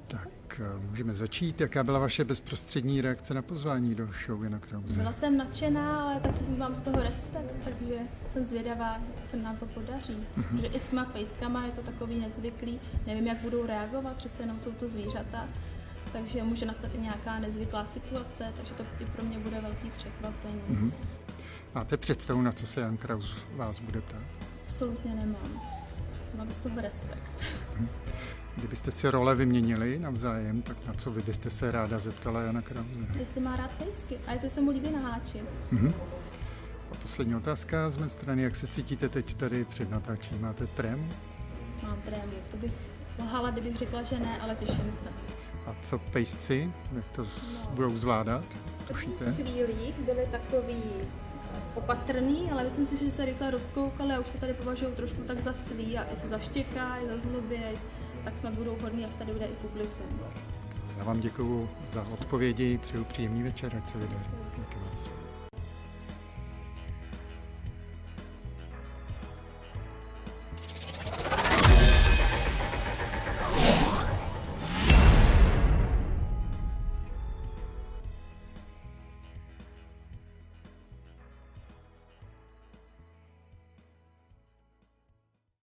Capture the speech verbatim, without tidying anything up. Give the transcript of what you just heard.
Tak můžeme začít. Jaká byla vaše bezprostřední reakce na pozvání do show Jana Krause? Byla jsem nadšená, ale taky mám z toho respekt, takže jsem zvědavá, jak se nám to podaří. Mm-hmm. Že i s těma pejskama je to takový nezvyklý, nevím, jak budou reagovat, přece jenom jsou to zvířata, takže může nastat i nějaká nezvyklá situace, takže to i pro mě bude velký překvapení. Mm-hmm. Máte představu, na co se Jan Kraus vás bude ptát? Absolutně nemám. Mám z toho respekt. Mm-hmm. Kdybyste si role vyměnili navzájem, tak na co vy byste se ráda zeptala Jana Krause? Jestli má rád pejsky a jestli se mu líbí naháči. Mm-hmm. A poslední otázka z mé strany, jak se cítíte teď tady před natáčením? Máte trému? Mám trému, to bych lhala, kdybych řekla, že ne, ale těším se. A co pejsci, jak to no. budou zvládat? Tušíte? V chvílích byli takový opatrný, ale myslím si, že se rychle rozkoukali a už se tady považují trošku tak za svý a i se zaštěkají, zazlobějí, tak snad budou hodný, až tady bude i publikum. Já vám děkuju za odpovědi, přeju příjemný večer, ať se vydaří. Díky vás.